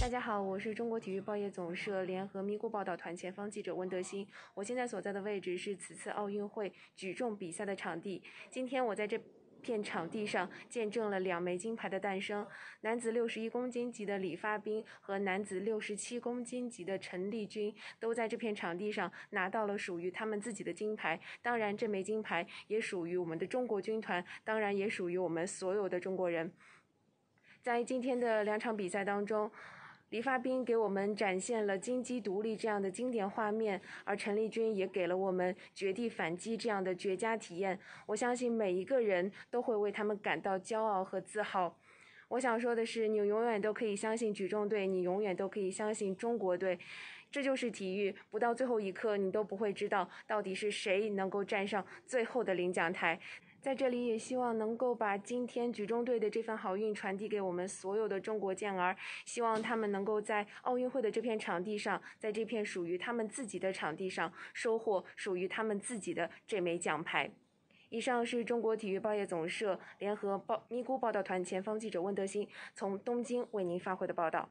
大家好，我是中国体育报业总社联合咪咕报道团前方记者温德兴。我现在所在的位置是此次奥运会举重比赛的场地。今天我在这片场地上见证了2枚金牌的诞生，男子61公斤级的李发彬和男子67公斤级的陈丽君都在这片场地上拿到了属于他们自己的金牌。当然，这枚金牌也属于我们的中国军团，当然也属于我们所有的中国人。在今天的2场比赛当中，李发彬给我们展现了金鸡独立这样的经典画面，而陈丽君也给了我们绝地反击这样的绝佳体验。我相信每一个人都会为他们感到骄傲和自豪。我想说的是，你永远都可以相信举重队，你永远都可以相信中国队。这就是体育，不到最后一刻，你都不会知道到底是谁能够站上最后的领奖台。在这里也希望能够把今天举重队的这份好运传递给我们所有的中国健儿，希望他们能够在奥运会的这片场地上，在这片属于他们自己的场地上，收获属于他们自己的这枚奖牌。以上是中国体育报业总社联合咪咕报道团前方记者温德兴从东京为您发回的报道。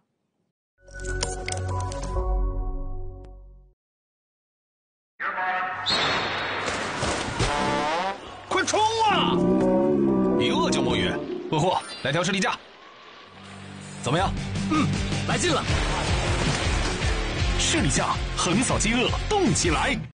快冲啊！一饿就摸鱼，饿货来条士力架。怎么样？ 来劲了！ 士力架横扫饥饿，动起来！